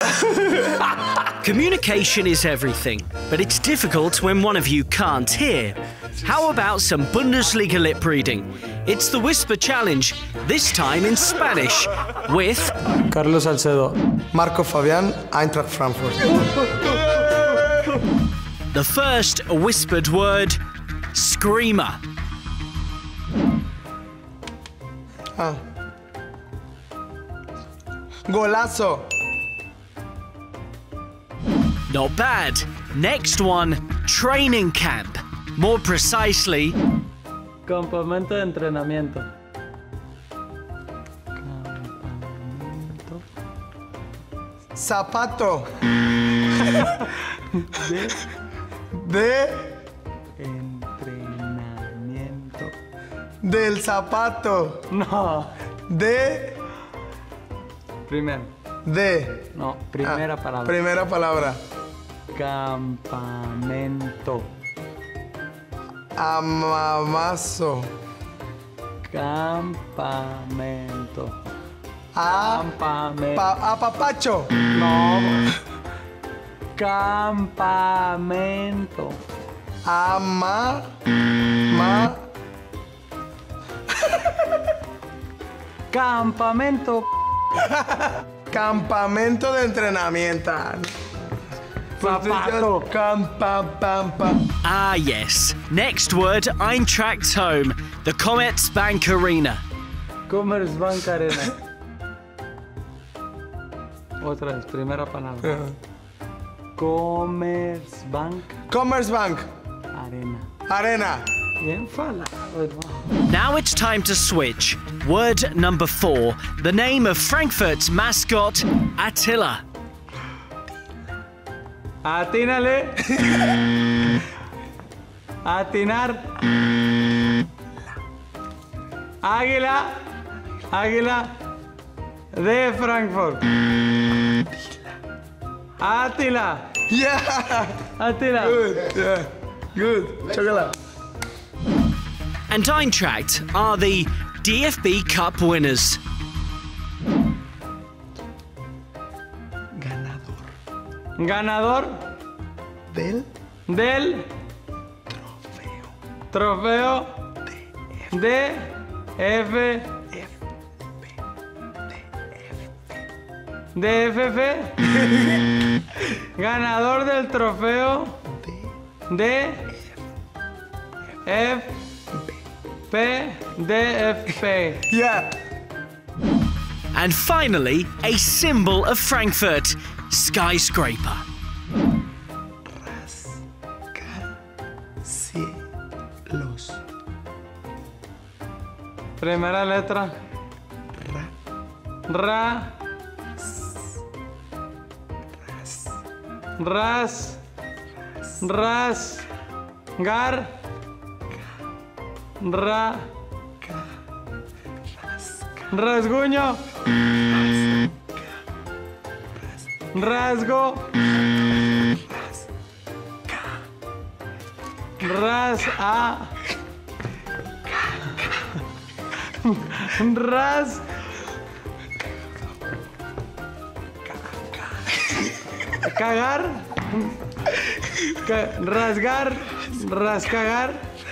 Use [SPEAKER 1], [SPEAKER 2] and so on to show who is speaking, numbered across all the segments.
[SPEAKER 1] Communication is everything, but it's difficult when one of you can't hear. How about some Bundesliga lip reading? It's the Whisper Challenge, this time in Spanish, with
[SPEAKER 2] Carlos Salcedo.
[SPEAKER 3] Fabian, Eintracht Frankfurt.
[SPEAKER 1] the first whispered word, screamer.
[SPEAKER 3] Golazo.
[SPEAKER 1] Not bad. Next one, training camp. More precisely,
[SPEAKER 2] Campamento de entrenamiento.
[SPEAKER 3] Zapato.
[SPEAKER 2] De entrenamiento.
[SPEAKER 3] Del zapato.
[SPEAKER 2] No.
[SPEAKER 3] De.
[SPEAKER 2] No, primera palabra.
[SPEAKER 3] Primera palabra.
[SPEAKER 2] Campamento.
[SPEAKER 3] Amamazo.
[SPEAKER 2] Campamento.
[SPEAKER 3] Apapacho.
[SPEAKER 2] No. Campamento. Campamento.
[SPEAKER 3] Campamento de entrenamiento.
[SPEAKER 2] Zapato.
[SPEAKER 1] ah yes. Next word, Eintracht's home, the Commerzbank Arena.
[SPEAKER 2] Commerzbank Arena. Otra vez, primera palabra. Commerzbank
[SPEAKER 3] Commerzbank.
[SPEAKER 2] Arena.
[SPEAKER 3] Arena.
[SPEAKER 2] Bien falado.
[SPEAKER 1] Now it's time to switch. Word number 4, the name of Frankfurt's mascot, Attila.
[SPEAKER 2] Atínale. Atinar. Águila. Águila de Frankfurt. Attila.
[SPEAKER 3] Yeah.
[SPEAKER 2] Attila.
[SPEAKER 3] Good. Yeah. Good. Chocolate.
[SPEAKER 1] And Eintracht are the DFB Cup winners.
[SPEAKER 2] Ganador
[SPEAKER 3] Del
[SPEAKER 2] trofeo DFB. Ganador del trofeo DFB.
[SPEAKER 3] Yeah.
[SPEAKER 1] And finally, a symbol of Frankfurt, skyscraper.
[SPEAKER 3] Rascacielos.
[SPEAKER 2] Primera letra. Rasguño. Rasgo. Cagar. Rasgar. Rascagar.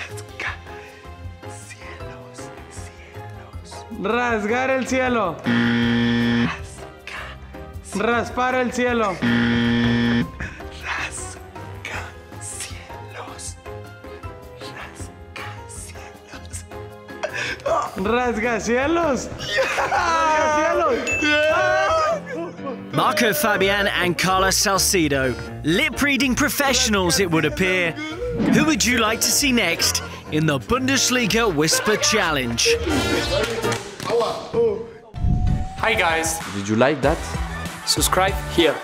[SPEAKER 2] Rasgar el cielo. Raspar el cielo. Rasgacielos.
[SPEAKER 1] Marco Fabian and Carlos Salcedo, lip-reading professionals it would appear. Who would you like to see next in the Bundesliga Whisper Challenge?
[SPEAKER 4] Hi guys,
[SPEAKER 5] Did you like that?
[SPEAKER 4] subscribe here.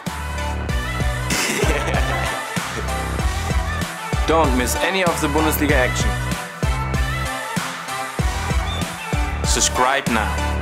[SPEAKER 4] Don't miss any of the Bundesliga action. Subscribe now.